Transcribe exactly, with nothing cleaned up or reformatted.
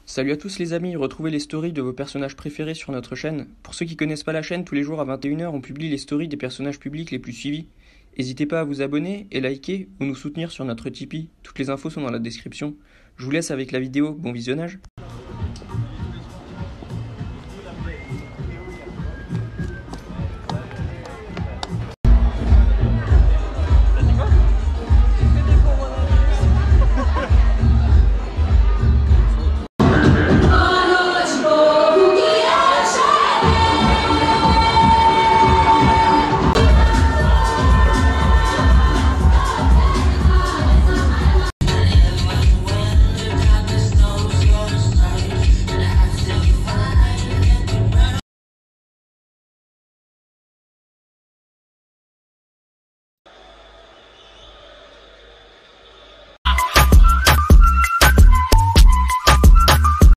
Salut à tous les amis, retrouvez les stories de vos personnages préférés sur notre chaîne. Pour ceux qui connaissent pas la chaîne, tous les jours à vingt et une heures, on publie les stories des personnages publics les plus suivis. N'hésitez pas à vous abonner et liker ou nous soutenir sur notre Tipeee, toutes les infos sont dans la description. Je vous laisse avec la vidéo, bon visionnage.